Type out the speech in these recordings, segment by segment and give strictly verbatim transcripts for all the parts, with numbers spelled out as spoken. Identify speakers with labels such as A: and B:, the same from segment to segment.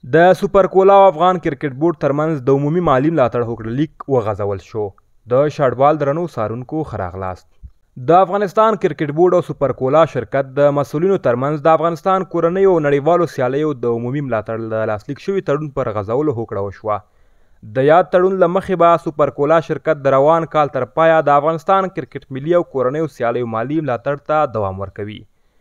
A: د سوپر کولا او افغان کرکټ بورډ ترمنځ د عمومي مالي ملاتړ هوکړه لیک وغځول شو. د شاړبال درنو څارونکو ښه راغلاست. د افغانستان کرکټ بورډ او سوپر کولا شرکت د مسؤلینو ترمنځ د افغانستان کورنیو او نړیوالو سیالیو د عمومي ملاتړ د لاسلیک شوي تړون پر غځولو هوکړه وشوه. د یاد تړون له مخې به سوپر کولا شرکت د روان کال تر پایه د افغانستان کرکټ ملي او کورنیو سیالیو مالي ملاتړ ته دوام ورکوي.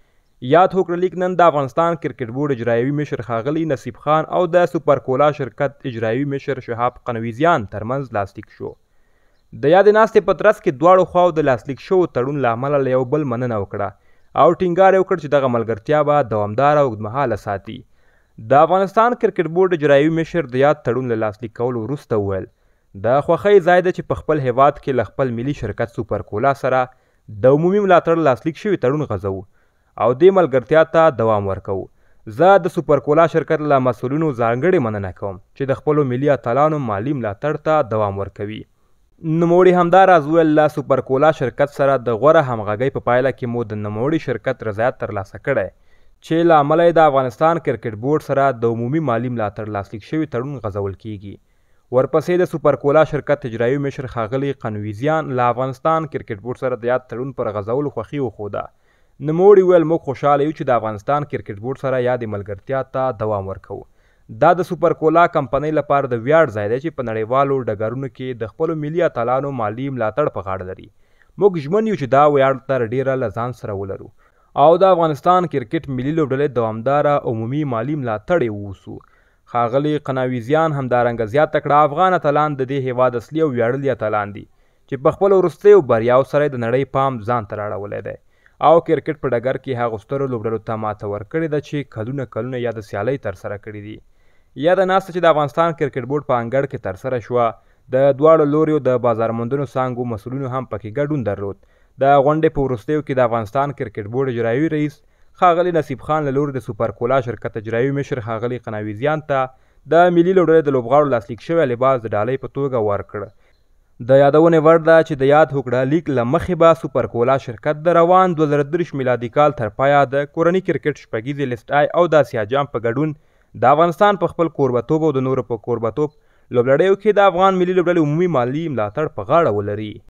A: یاد هوکړه لیک نن د افغانستان کرکټ بورډ اجرایوي مشر ښاغلي نصیب خان او د سوپر کولا شرکت اجرایوي مشر شهاب قنویزیان ترمنځ لاسلیک شو. د یادې ناستې په ترڅ کې دواړو خواو د لاسلیک شوو تړون له امله له یو بل مننه وکړه او ټینګار یې وکړ چې دغه ملګرتیا به دوامداره او اوږدمهاله ساتي. د افغانستان کرکټ بورډ اجرایوي مشر د یاد تړون له لاسلیک کولو وروسته وویل د خوښۍ ځای ده چې په خپل هیواد کې له خپل ملي شرکت سوپر کولا سره د عمومي ملاتړ لاسلیک شوي تړون غځوو او دې ملګرتیا ته دوام ورکوو. زه د سوپر کولا شرکت له مسؤلینو ځانګړې مننه کوم چې د خپلو ملي اتلانو مالي ملاتړ ته دوام ورکوي. نوموړي همداراز وویل له سوپر کولا شرکت سره د غوره همغږۍ په پایله کې مو د نوموړي شرکت رضایت ترلاسه کړی چې له امله یې د افغانستان کرکټ بورډ سره د عمومي مالي ملاتړ لاسلیک شوي تړون غځول کیږي. ورپسې د سوپر کولا شرکت اجرایوي مشر ښاغلي قنویزیان له افغانستان کرکټ بورډ سره د یاد تړون پر غځولو خوښي وښوده. نوموړي ویل موږ خوشحاله یو چې د افغانستان کرکټ بورډ سره یادې ملګرتیا ته دوام ورکوو. دا د سوپر کولا کمپنۍ لپاره د ویاړ ځای دی چې په نړیوالو ډګرونو کې د خپلو ملي اتلانو مالي ملاتړ په غاړه لري. موږ ژمن یو چې دا ویاړ تر ډیره له ځان سره ولرو او د افغانستان کرکټ ملي لوبډلې دوامداره عمومي مالي ملاتړ یې ووسو. ښاغلي قناویزیان همدارنګه زیاته کړه افغان اتلان د دې هیواد اصلي او ویاړلي اتلان دي چې په خپلو وروستیو بریاو سره د نړۍ پام ځان ته راړولی دی او کرکټ په ډګر کې هغو سترو لوبډلو ته ماته ورکړې ده چې کلونه کلونه یا د سیالۍ ترسره کړي دي. یاده ناسته چې د افغانستان کرکټ بورډ په انګړ کې ترسره شوه د دواړو لوریو د بازارموندنو څانګو مسؤلینو هم پکې ګډون درلود. د غونډې په وروستیو کې د افغانستان کرکټ بورډ اجرایوي رئیس ښاغلي نصیب خان له لوري د سوپر کولا شرکت اجرایوي مشر ښاغلي قناویزیان ته د ملي لوبډلې د لوبغاړو لاسلیک شوی لباس د ډالۍ په توګه ورکړ. د یادونې وړ ده چې د یاد هوکړه لیک له مخې به سوپر کولا شرکت د روان دوه زره دېرش میلادي کال تر پایه د کورني کرکټ شپږیزې لیسټ آی او د اسیا جام په ګډون د افغانستان په خپل کوربتوب او د نورو په کوربتوب لوبلړیو کې د افغان ملي لوبډلې عمومي مالي ملاتړ په غاړه ولري.